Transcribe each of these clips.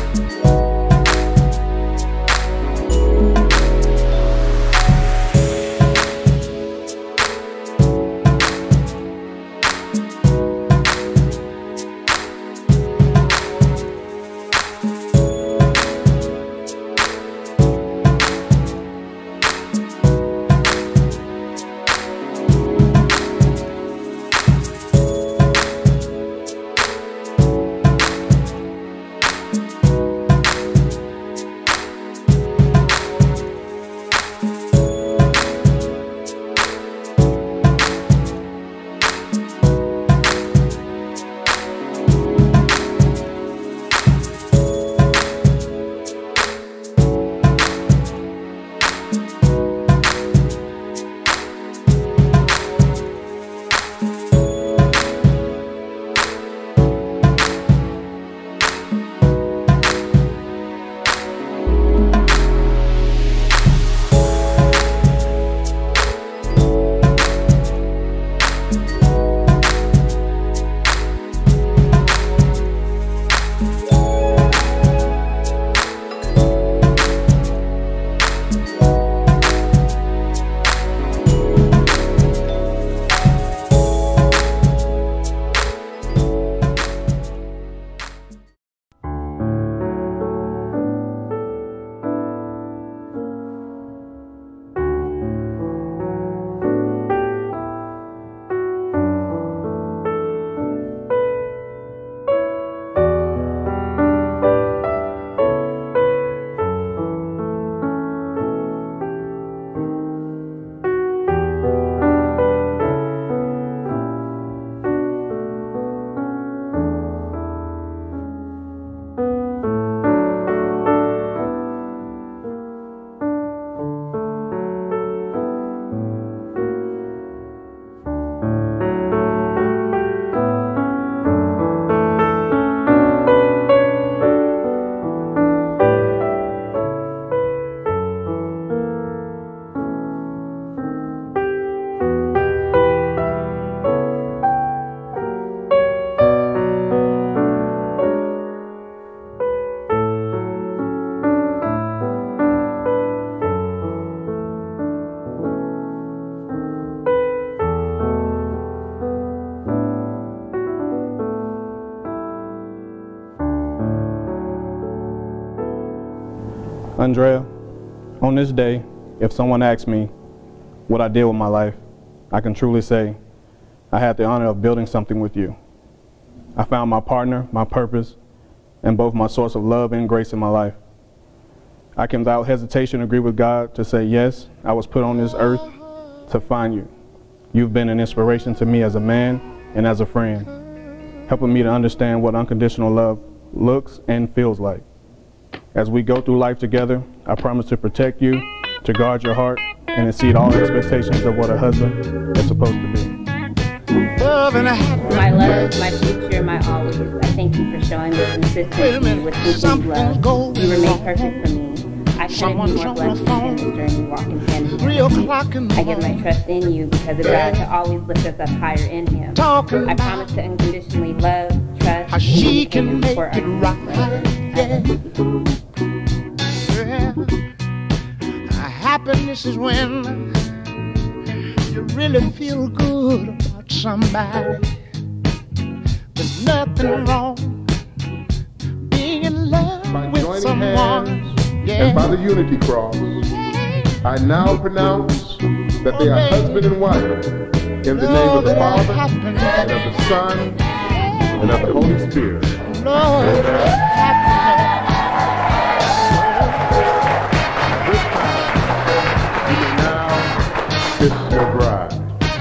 Andrea, on this day, if someone asks me what I did with my life, I can truly say I had the honor of building something with you. I found my partner, my purpose, and both my source of love and grace in my life. I can without hesitation agree with God to say, yes, I was put on this earth to find you. You've been an inspiration to me as a man and as a friend, helping me to understand what unconditional love looks and feels like. As we go through life together, I promise to protect you, to guard your heart, and exceed all expectations of what a husband is supposed to be. My love, my future, my always. I thank you for showing me consistency with who you love. You remain perfect for me. I couldn't be more blessed in this journey walking hand in hand. I give my trust in you because of God to always lift us up higher in Him. I promise to unconditionally love, trust, and support our future. Happiness is when you really feel good about somebody. There's nothing wrong being in love with someone. And by the unity cross, I now pronounce that they are husband and wife in the name of the Father, and of the Son, and of the Holy Spirit. Lord, happiness. This is your bride.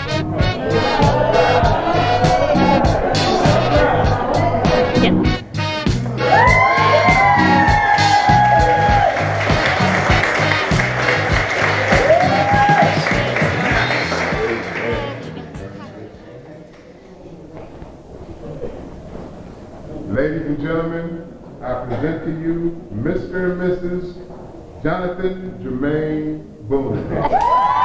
Ladies and gentlemen, I present to you Mr. and Mrs. Jonathan Jermaine Boone.